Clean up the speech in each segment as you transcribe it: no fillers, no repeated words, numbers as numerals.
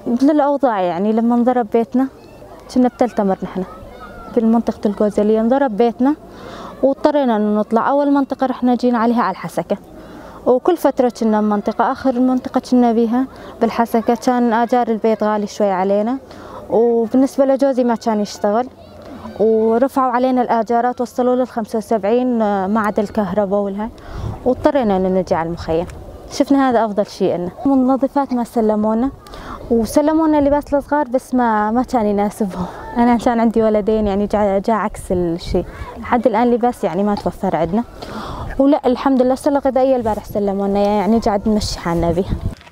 للأوضاع يعني لما انضرب بيتنا كنا بتلتمر نحن بالمنطقة الجوزلية، انضرب بيتنا واضطرينا إنه نطلع. أول منطقة رحنا جينا عليها على الحسكة، وكل فترة كنا بمنطقة. آخر منطقة كنا بيها بالحسكة كان آجار البيت غالي شوي علينا، وبالنسبة لجوزي ما كان يشتغل، ورفعوا علينا الآجارات وصلوا لل 75 ما عدا الكهرباء والها، واضطرينا إن نجي على المخيم. شفنا هذا أفضل شيء لنا. المنظفات ما سلمونا، وسلمونا لباس الصغار بس ما كان يناسبهم. أنا كان عندي ولدين يعني جاء عكس الشيء. لحد الآن لباس يعني ما توفر عندنا. ولا الحمد لله السلة الغذائية البارح سلمونا يعني قاعد نمشي حالنا بها.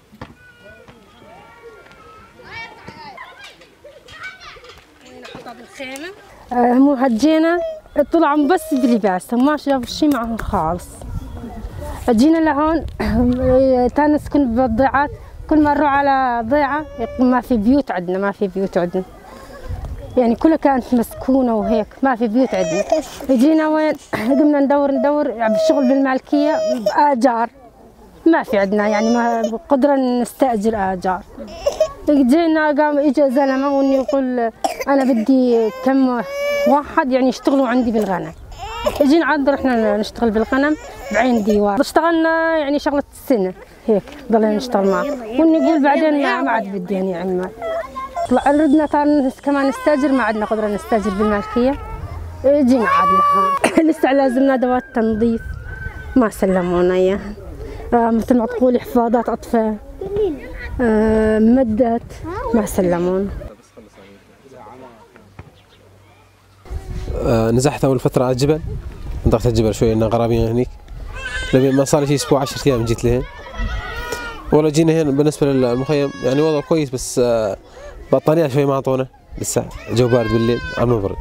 هم هجينا طلعوا بس بلباس، ما شافوا شيء معهم خالص. جينا لهون نسكن بالضيعات، كل ما نروح على ضيعة ما في بيوت عندنا، ما في بيوت عندنا يعني كلها كانت مسكونة وهيك، ما في بيوت عندنا. جينا وين قمنا ندور بالشغل بالمالكية بآجار، ما في عندنا يعني ما قدرة نستأجر آجار. جينا قام اجى زلمة واني يقول انا بدي كم واحد يعني يشتغلوا عندي بالغنم. جينا عاد رحنا نشتغل بالغنم بعين ديوار، اشتغلنا يعني شغلة السنة هيك ضلينا نشتغل معه، واني يقول بعدين ما عاد بدي يعني عمال. طلع ردنا كمان نستاجر، ما عندنا قدرة نستاجر بالمالكية. جينا عاد لهون لسه لازمنا ادوات تنظيف ما سلمونا اياها، مثل ما تقولي حفاضات اطفال، مدت ما سلمونا. نزحت اول فتره على الجبل، منطقه الجبل شوي لنا قرابين هنيك، ما صار لي شيء اسبوع 10 ايام جيت لهين. والله جينا هنا بالنسبه للمخيم يعني وضع كويس، بس بطانيات شوي ما اعطونا لسه، جو بارد بالليل عم نبرد،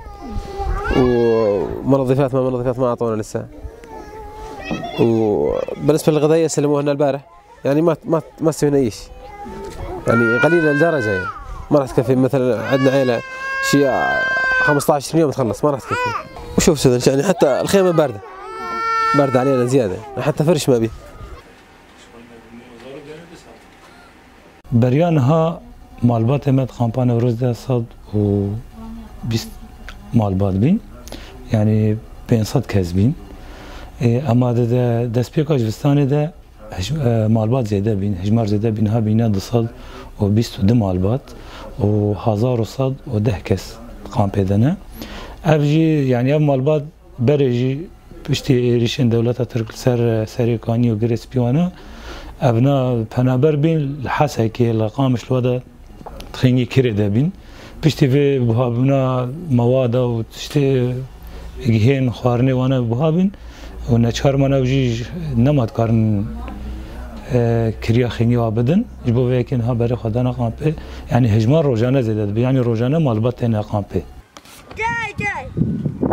ومنظفات ما اعطونا لسه. وبالنسبه للغذائيه سلموها لنا البارح، يعني ما سوينا اي شيء، يعني قليله لدرجه يعني ما راح تكفي. مثلا عندنا عيله شيء 15 يوم تخلص، ما راح تكفي. وشوف سذن يعني حتى الخيمه بارده علينا زياده، حتى فرش ما بيه. بريانها مالبات مد قامبان روز ده صد و 20 مالبات بين يعني 500 كسبين، اما ده دسبيكاج فستاني ده مالبات زياده بين هجمار زياده بينها بينا دصد و 22 مالبات و 1110 كس قام بدنا افجي يعني ام مالبات برجي بشتي ريشن دولة ترك سر كاني و جريس بيوانا ابنا بنابر بين الحاسه كي لقامش الوضع تخيني كريدا بين بشتي في بهابنا مواد و تشتي جهين خوارني وانا بهابين ونشار منا وجي نمات كارن كريا خيني وابدن جبو ويكن ها بري خدانا قامبي يعني هجمار روجانا زيدت يعني روجانا مالبات تاني قامبي جاي